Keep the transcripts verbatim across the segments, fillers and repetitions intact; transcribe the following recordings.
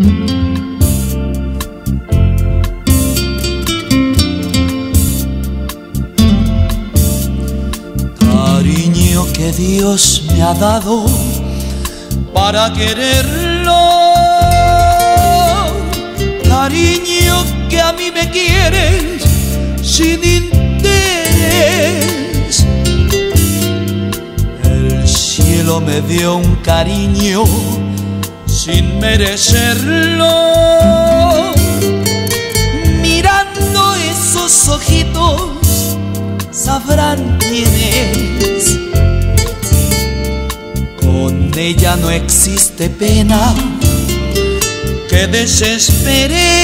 Cariño que Dios me ha dado para quererlo, cariño que a mí me quieres sin interés. El cielo me dio un cariño sin merecerlo. Mirando esos ojitos sabrán quién es. Con ella no existe pena que desespere,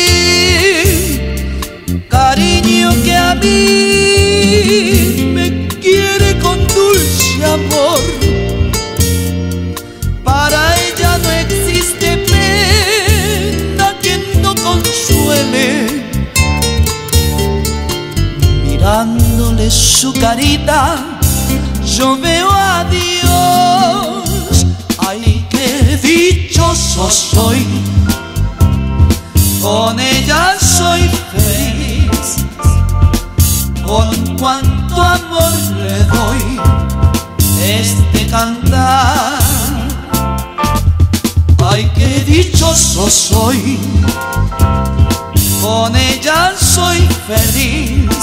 cariño que a mí me quiere con dulce amor. Para ella no existe pena que no consuele. Mirándole su carita yo veo a Dios. Ay, qué dichoso soy, con ella soy feliz. Con cuanto amor le doy este cantar. Ay, qué dichoso soy, con ella soy feliz.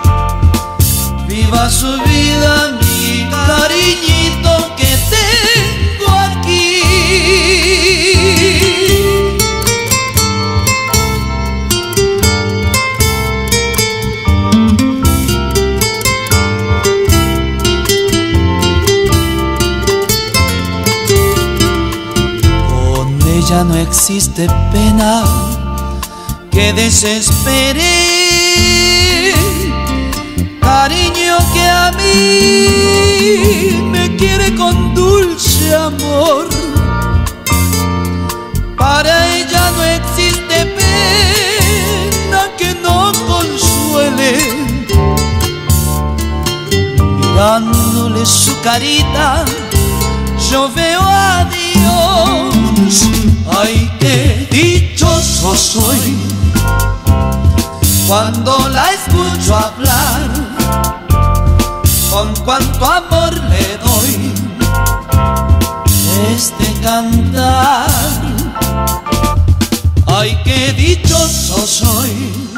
Viva su vida mi cariñito que tengo aquí. Con ella no existe pena que desespere, cariño que a mí me quiere con dulce amor. Para ella no existe pena que no consuele. Mirándole su carita yo veo a Dios. Ay, qué dichoso soy cuando la escucho hablar. Con cuanto amor le doy este cantar. Ay, qué dichoso soy